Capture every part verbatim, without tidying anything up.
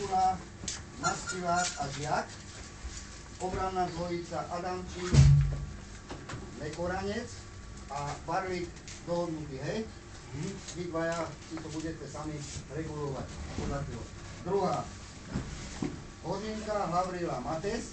Bruna, Mastilák a Žiak. Obranná dvojica Adamčík, Nekoranec a Barlík dohodnutý, hej? Vy dvaja si to budete sami regulovať. Druhá. Hodinka, Havrila, Mates.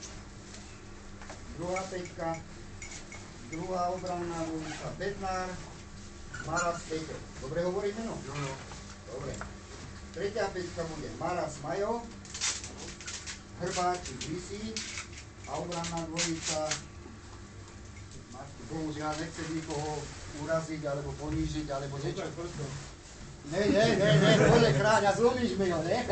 Druhá peťka. Druhá obranná dvojica Bednár, Maras, Peťo. Dobre hovorím meno? No, no. Dobre. Tretia peťka bude Maras, Majo. Hrbáčik, Vysí. A obranná dvojica, bohužiaľ nechcem nikoho uraziť, alebo ponížiť, alebo niečo. Ne, ne, ne, ne, bože kráľ, a zlomíš mi ho, ne?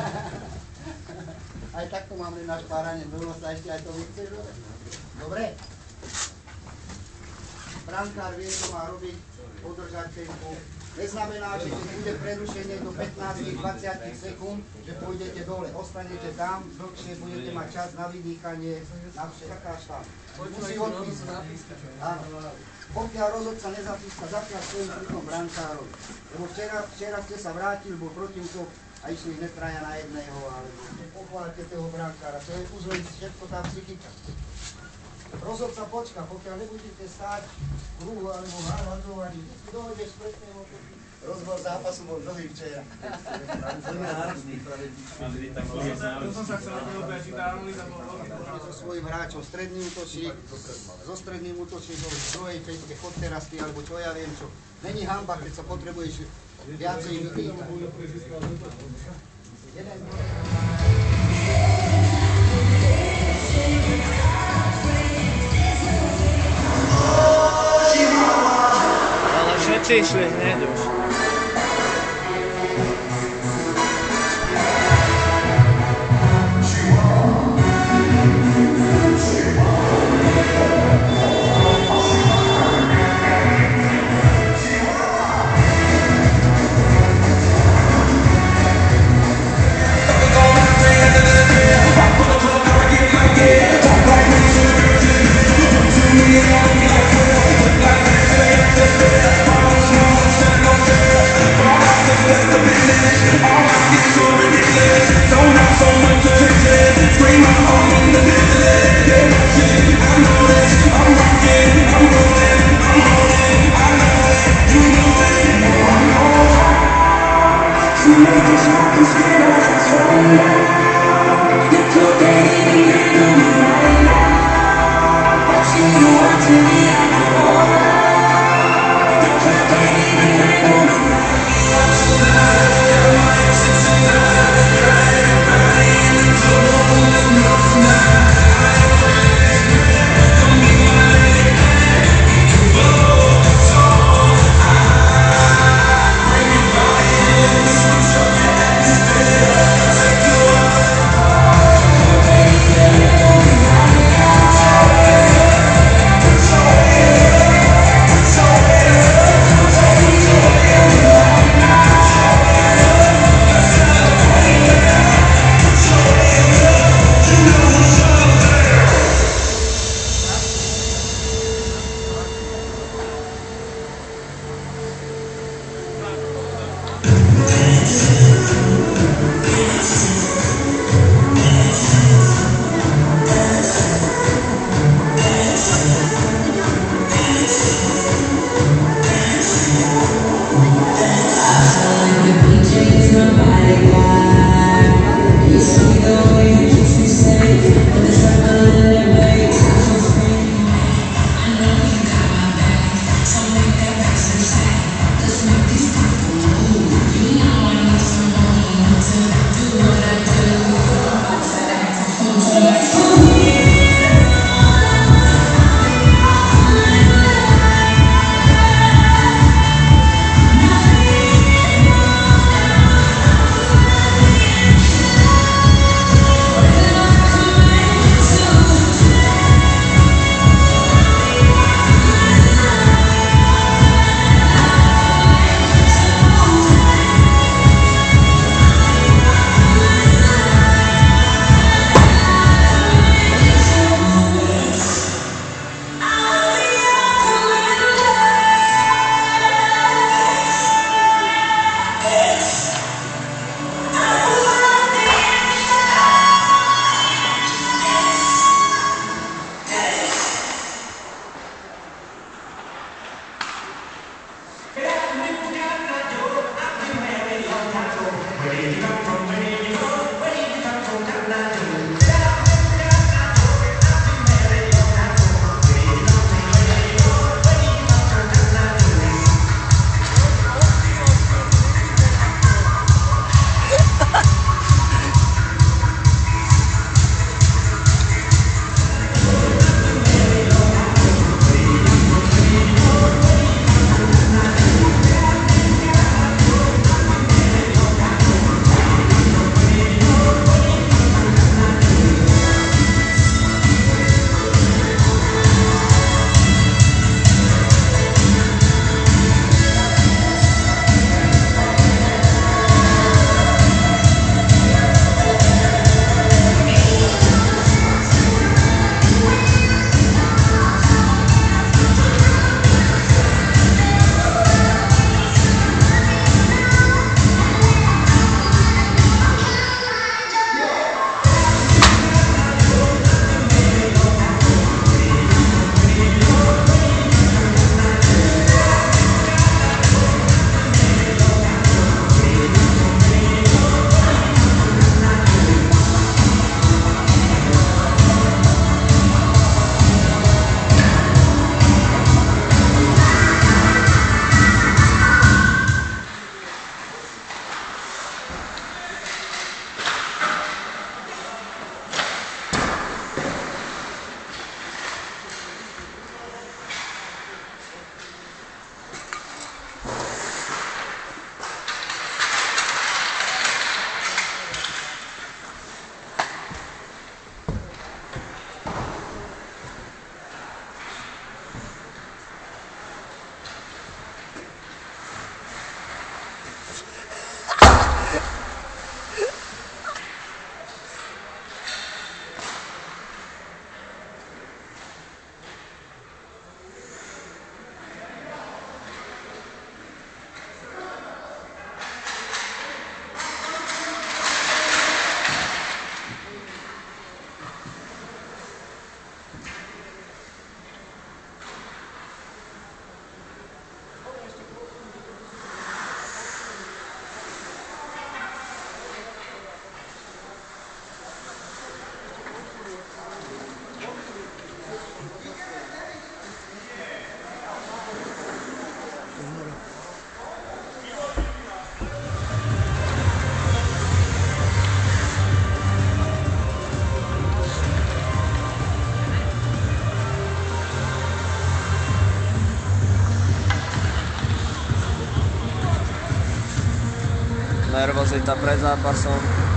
Aj takto mám len na špáranie do nosa, ešte aj to vychceš, dobre? Dobre. Brankár vie, čo má robiť, podržať tempo. Neznamená, že keď bude prerušenie do pätnásť dvadsať sekúnd, že pôjdete dole. Ostanete tam, dlhšie budete mať čas na vydýchanie, na všetkáš tam. Musí odpísať. Áno. Pokiaľ rozhodca nezapíska, zapiaľ svojim klikom brankárom. Lebo včera, včera ste sa vrátili, bol protivkov a išli netraja na jedného, alebo pochváľte toho brankára. To je uzlej všetko tá psychika. Rozhodca počka, pokiaľ nebudete stáť v kruhu alebo hľadovať, vždy dohodeš spätného. Rozbor zápasu bol dlhý včera. To som sa chcel robiť, či tá analýza bola veľmi. So svojím hráčom, stredný útočník, so stredným útočníkom v druhej peťke, chod teraz ty, alebo čo ja viem čo. Není hanba, keď sa potrebuješ viacej vydýchať. Jeden Ale všetci išli hneď už. Nervozita pred zápasom.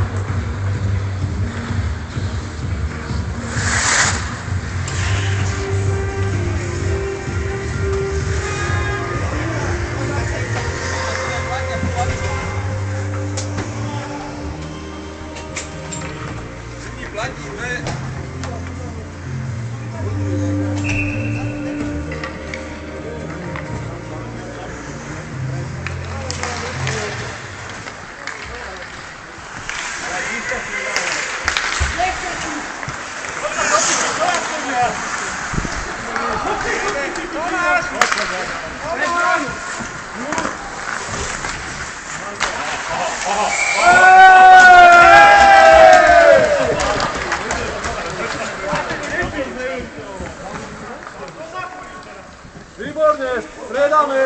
Výborne, striedame.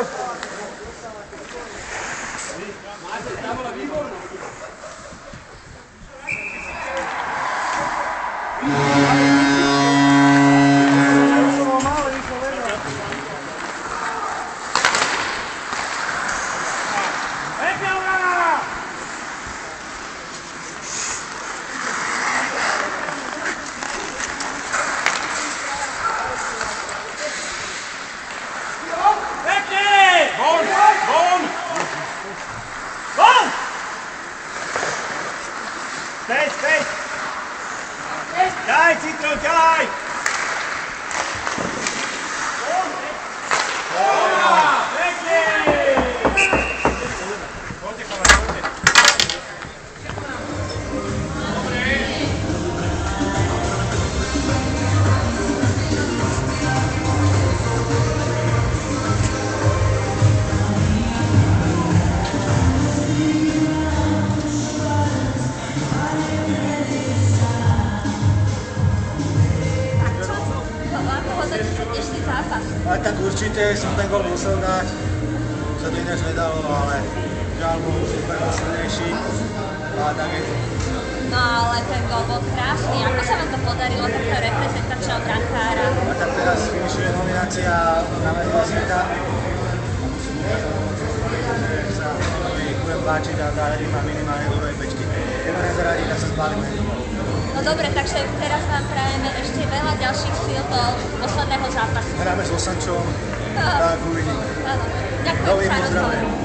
Späť, späť! Ďaj, Citro, ďaj! Pekne! Poďte, chalani, poďte. Dobre. Určite som ten gól musel dať, sa to ináč nedalo, ale žiaľ bol super poslednejší a tak je to. No ale ten gól bol krásny. Ako sa vám to podarilo, takto reprezentačného brankára? A tak teraz finišuje nominácia na mesiac sveta. Sa budem páčiť a zaradím ma minimálne do druhej pečky. Keď ma nezaradí, tak sa zbalíme. No dobre, takže teraz vám prajeme ešte veľa ďalších síl do posledného zápasu. Hráme s Osančom, tak uvidíme. Áno. Ďakujem Dobrý za pozdravujem. rozhovor.